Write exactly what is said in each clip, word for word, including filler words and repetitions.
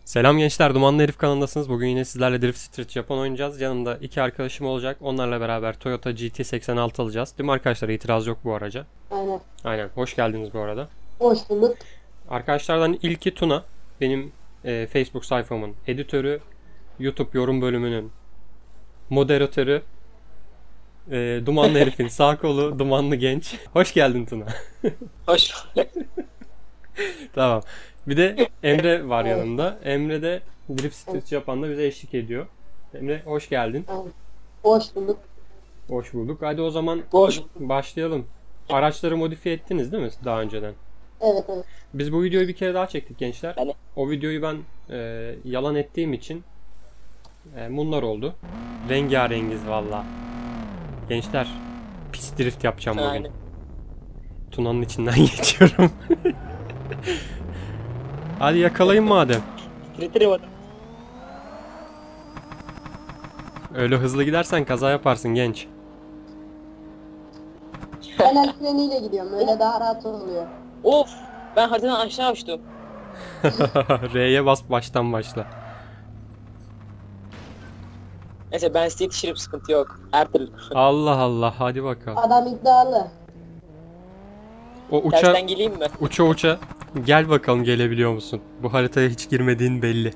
Selam gençler, Dumanlı Herif kanalındasınız. Bugün yine sizlerle Drift Street Japan oynayacağız. Yanımda iki arkadaşım olacak. Onlarla beraber Toyota G T seksen altı alacağız. Değil mi arkadaşlar? İtiraz yok bu araca. Aynen. Aynen. Hoş geldiniz bu arada. Hoş bulduk. Arkadaşlardan ilki Tuna. Benim e, Facebook sayfamın editörü, YouTube yorum bölümünün moderatörü, e, Dumanlı Herif'in sağ kolu, Dumanlı Genç. Hoş geldin Tuna. Hoş bulduk. Tamam. Bir de Emre var yanımda. Emre de Drift Street Japan'da bize eşlik ediyor. Emre hoş geldin. Aynen. Hoş bulduk. Hoş bulduk. Hadi o zaman Hoş. başlayalım. Araçları modifiye ettiniz değil mi daha önceden? Evet evet. Biz bu videoyu bir kere daha çektik gençler. Ben- O videoyu ben e, yalan ettiğim için e, bunlar oldu. Rengarengiz valla. Gençler pis drift yapacağım bugün. Aynen. Tuna'nın içinden geçiyorum. Hadi yakalayın madem. Tritrim adam. Öyle hızlı gidersen kaza yaparsın genç. Ben el freniyle gidiyorum. Öyle daha rahat oluyor. Of! Ben haritadan aşağı uçtum. R'ye bas baştan başla. Neyse ben size yetişirim, sıkıntı yok. Her türlü. Allah Allah hadi bakalım. Adam iddialı. O uça Tersten geleyim mi? uça uça gel bakalım gelebiliyor musun? Bu haritaya hiç girmediğin belli.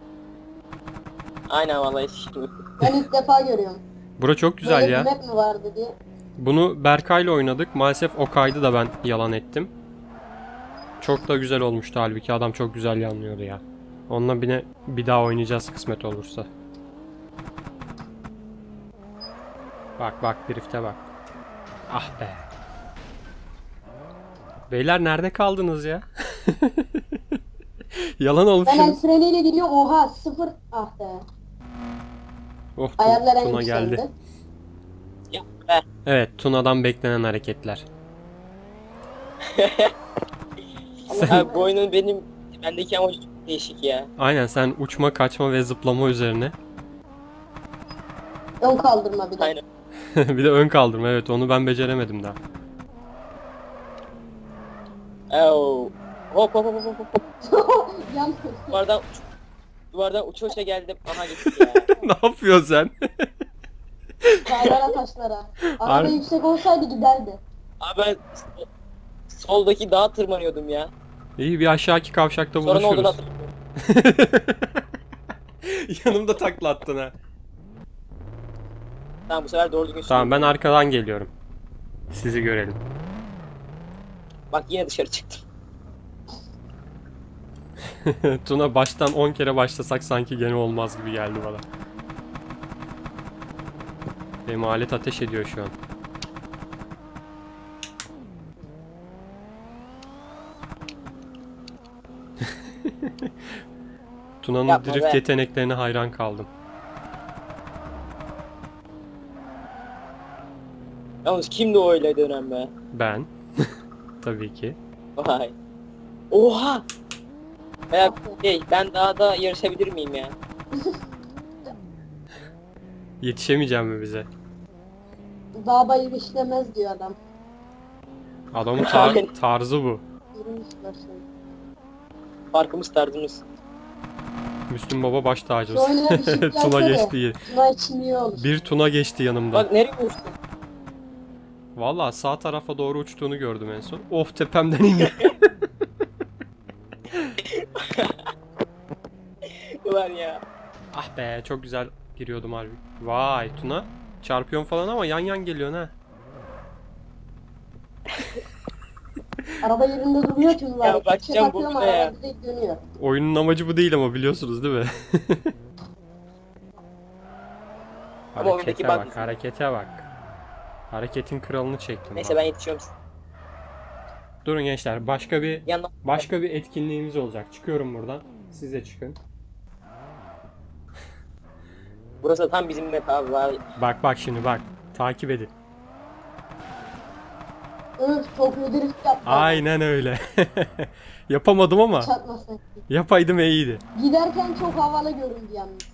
Aynen vallahi yetişirim. Ben ilk defa görüyorum. Bura çok güzel Böyle ya. bir map mi vardı diye. Bunu Berkay'la oynadık. Maalesef o kaydı da ben yalan ettim. Çok da güzel olmuştu halbuki adam çok güzel yanlıyordu ya. Onunla bir, bir daha oynayacağız kısmet olursa. Bak bak drift'e bak. Ah be. Beyler nerede kaldınız ya? Yalan Ben el olmuşsunuz. freniyle gidiyorum. Oha sıfır. Ah be. Oh Ayarlar en Tuna geldi. yükseldi. Ya be. Evet Tuna'dan beklenen hareketler. Abi bu oyunun benim bendeki amacı çok değişik ya. Aynen sen uçma, kaçma ve zıplama üzerine. Ön kaldırma bir de. Aynen. Bir de ön kaldırma, evet onu ben beceremedim daha. Oh. Hop hop hop hop hop. Yan. Duvardan uç. Duvardan uça uça geldim. Aha gitti ya. Ne yapıyorsun sen? Dağlara taşlara. Araba Harbi. yüksek olsaydı giderdi. Abi ben soldaki dağa tırmanıyordum ya. İyi bir aşağıki kavşakta Sonra ne olduğunu buluşuruz. hatırlamıyorum. Yanımda takla attın ha. Tamam bu sefer doğru düzgün Tamam ben sürüyorum. arkadan geliyorum. Sizi görelim. Bak yine dışarı çıktım. Tuna baştan on kere başlasak sanki gene olmaz gibi geldi bana. Benim alet ateş ediyor şu an. Tuna'nın Yapma drift be. yeteneklerine hayran kaldım. Yalnız kimdi o öyle dönem be? Ben. Tabii ki. Vay. Oha! Ya şey, ben daha da yarışabilir miyim ya? Yetişemeyeceğim mi bize? Dağ bayır işlemez diyor adam. Adamın tar- tarzı bu. Yürümüşler şey. Farkımız tarzımız. Müslüm Baba baş Şu tacımız. oyuna bir şey Tuna gelsene. geçti. Tuna için iyi olur. Bir Tuna geçti yanımdan. Bak nereye uçtun? Vallahi sağ tarafa doğru uçtuğunu gördüm en son. Of tepemden indi. Ulan ya. Ah be çok güzel giriyordum harbi. Vay Tuna. Çarpıyorsun falan ama yan yan geliyorsun ha. Araba yerinde durmuyor ki var. Ya bakacağım Çek atıyorum, boşuna ya. araba direkt dönüyor. Oyunun amacı bu değil ama biliyorsunuz değil mi? Ama oyundaki harekete bug- bak, harekete bak. Hareketin kralını çektim. Neyse bak. ben yetişiyorum. Durun gençler, başka bir Yandan başka bir etkinliğimiz olacak. Çıkıyorum buradan. Siz de çıkın. burası tam bizim map abi. Vay. Bak bak şimdi bak. Takip edin. Öf Tokyo drift yaptı. Aynen öyle. Yapamadım ama Çarpmasın. yapaydım iyiydi. Giderken çok havalı göründü yalnız.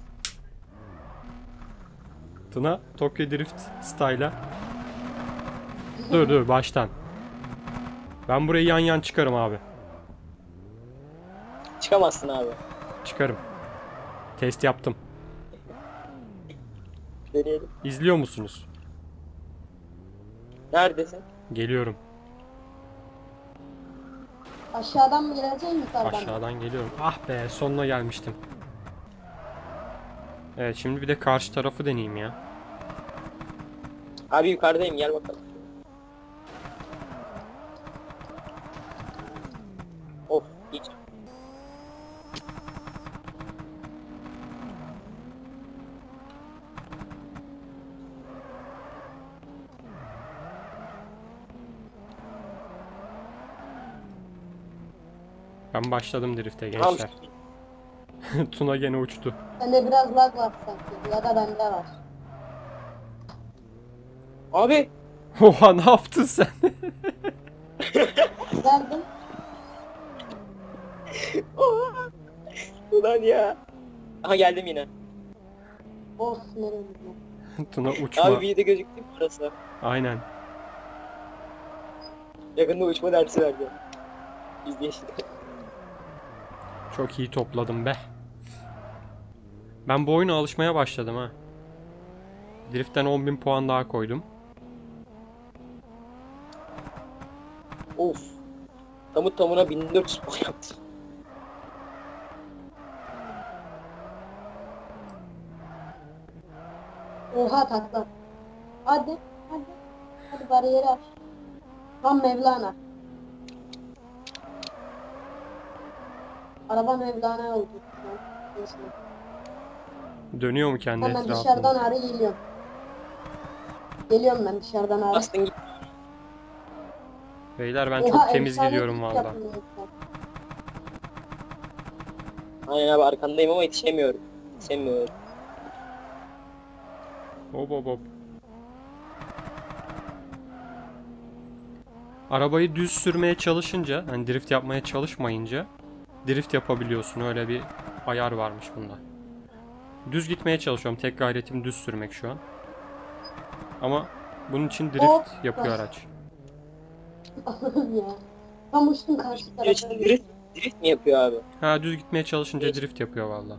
Tuna Tokyo Drift style'a. Dur dur baştan. Ben burayı yan yan çıkarım abi. Çıkamazsın abi. Çıkarım. Test yaptım. Deneyelim. İzliyor musunuz? Neredesin? Geliyorum. Aşağıdan mı geleceksin yukarıdan mı? Aşağıdan geliyorum. Ah be, sonuna gelmiştim. Evet, şimdi bir de karşı tarafı deneyeyim ya. Abi yukarıdayım, gel bakalım. Of, hiç. Ben başladım drift'e Tamam. gençler. Tuna gene uçtu. Sende biraz lag var sanki. Ya da bende var. Abi. Oha, ne yaptın sen? Verdim. Ulan ya. Aha geldim yine. Of nereye gidiyor? Tuna uçma. Abi bir de gözüktü mü burası? Aynen. Yakında uçma dersi vereceğim. İzle işte. Çok iyi topladım be. Ben bu oyuna alışmaya başladım ha. Drift'ten on bin puan daha koydum. Of. Tamı tamına bin dört yüz puan yaptım. Oha takla. Hadi. Hadi. Hadi bariyeri aç. Tam Mevlana. Araba Mevlana oldu. Neyse. Dönüyor mu kendi Hemen etrafında? dışarıdan arı geliyorum. Geliyorum ben dışarıdan arı. Bastın git. Beyler ben Oha, çok temiz efsane gidiyorum tip valla. yaptım ben. Aynen abi, arkandayım ama yetişemiyorum. Yetişemiyorum. Hop hop hop. Arabayı düz sürmeye çalışınca, hani drift yapmaya çalışmayınca drift yapabiliyorsun. Öyle bir ayar varmış bunda. Düz gitmeye çalışıyorum. Tek gayretim düz sürmek şu an. Ama bunun için drift Hop. yapıyor araç. Allah'ım ya. Tam uçtum karşı Video tarafa. için drift, drift mi yapıyor abi? Ha, düz gitmeye çalışınca Hiç. drift yapıyor valla.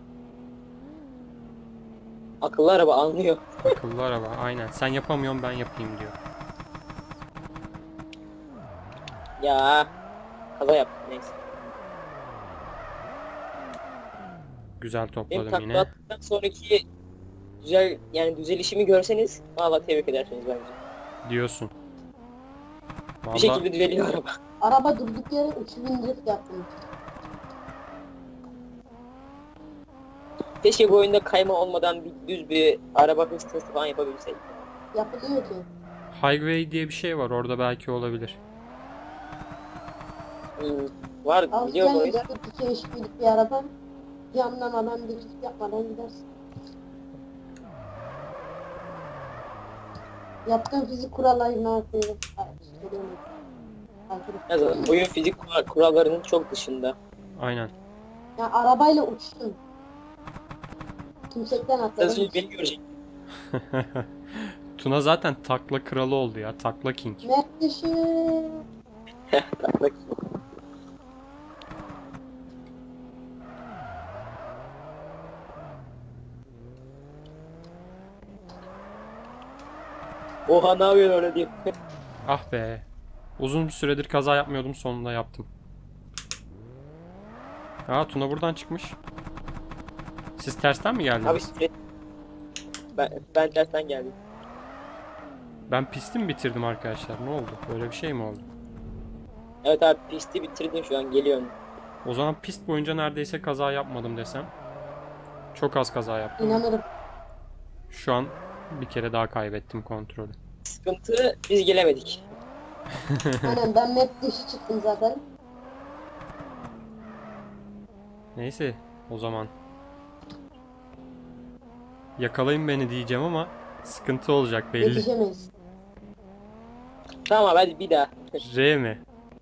Akıllı araba anlıyor. Akıllı araba, aynen. Sen yapamıyorsun, ben yapayım diyor. Ya. Kaza yaptım, neyse. Güzel Benim topladım takla yine. attıktan sonraki güzel, yani düzelişimi görseniz valla tebrik edersiniz bence. Diyorsun. Bir Valla şekilde düzeliyor araba. Araba durduk yere üç bin drift yaptım. Keşke bu oyunda kayma olmadan bir düz bir araba hız testi falan yapabilsek. Yapılıyor ki. Highway diye bir şey var, orada belki olabilir. Hmm, var Al biliyorum gel orayı da. işte iki H P'lik bir araba. Yanlamadan drift yapmadan gidersin. Yaptığın fizik kurallarına aykırı. Aykırı. En azından oyun fizik kural- kurallarının çok dışında. Aynen. Ya arabayla uçtum. Tümsekten Sen atladım. şimdi beni görecek. Tuna zaten takla kralı oldu ya. Takla king. Mert dışı. Bak. Oha, ne yapıyorsun öyle diye. Ah be. Uzun bir süredir kaza yapmıyordum, sonunda yaptım. Aa, Tuna buradan çıkmış. Siz tersten mi Abi geldiniz? sürekli... Ben, ben tersten geldim. Ben pisti mi bitirdim arkadaşlar? Ne oldu? Böyle bir şey mi oldu? Evet abi, pisti bitirdin, şu an geliyorum. O zaman pist boyunca neredeyse kaza yapmadım desem. Çok az kaza yaptım. İnanırım. Şu an bir kere daha kaybettim kontrolü. Sıkıntı, biz gelemedik. Aynen ben map dışı çıktım zaten. Neyse o zaman. Yakalayın beni diyeceğim ama sıkıntı olacak belli. Yetişemeyiz. Tamam abi, hadi bir daha. R mi?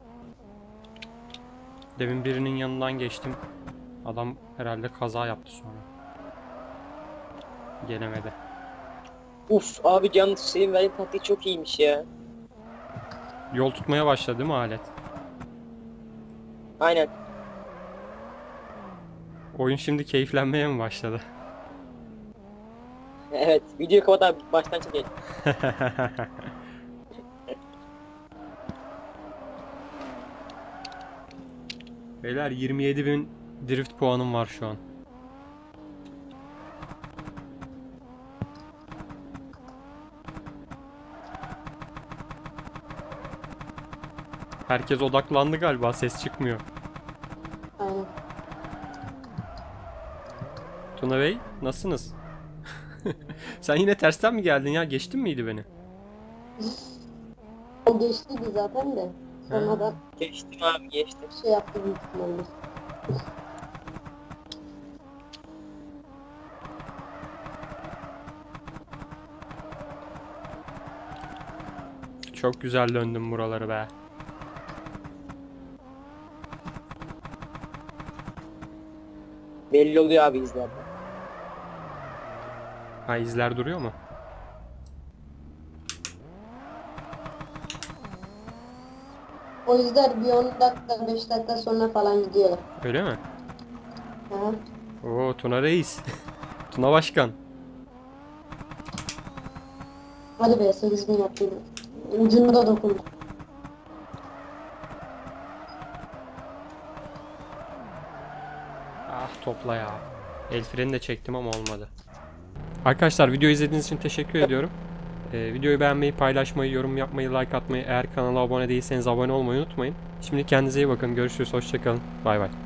Demin birinin yanından geçtim. Adam herhalde kaza yaptı sonra. Gelemedi. Uf abi, canlı senin verdiğin taktik çok iyiymiş ya. Yol tutmaya başladı değil mi alet? Aynen. Oyun şimdi keyiflenmeye mi başladı? Evet, videoyu kapat abi, baştan çekelim. Beyler yirmi yedi bin drift puanım var şu an. Herkes odaklandı galiba, ses çıkmıyor. Aynen. Tuna Bey nasılsınız? Sen yine tersten mi geldin ya? Geçtin miydi beni? O geçtiydi zaten de. Sonradan Geçtim abi, geçtim. şey yaptı büyük ihtimalle. Çok güzel döndüm buraları be. Belli oluyor abi izlerde. Ha, izler duruyor mu? O yüzden bir on dakika beş dakika sonra falan gidiyorlar. Öyle mi? Hı. Oo, Tuna Reis. Tuna Başkan. Hadi be sekiz bin yaptım. Ucunu da dokundu. Ah, topla ya. El freni de çektim ama olmadı. Arkadaşlar, video izlediğiniz için teşekkür ediyorum. Ee, videoyu beğenmeyi, paylaşmayı, yorum yapmayı, like atmayı, eğer kanala abone değilseniz abone olmayı unutmayın. Şimdi kendinize iyi bakın. Görüşürüz. Hoşça kalın. Bay bay.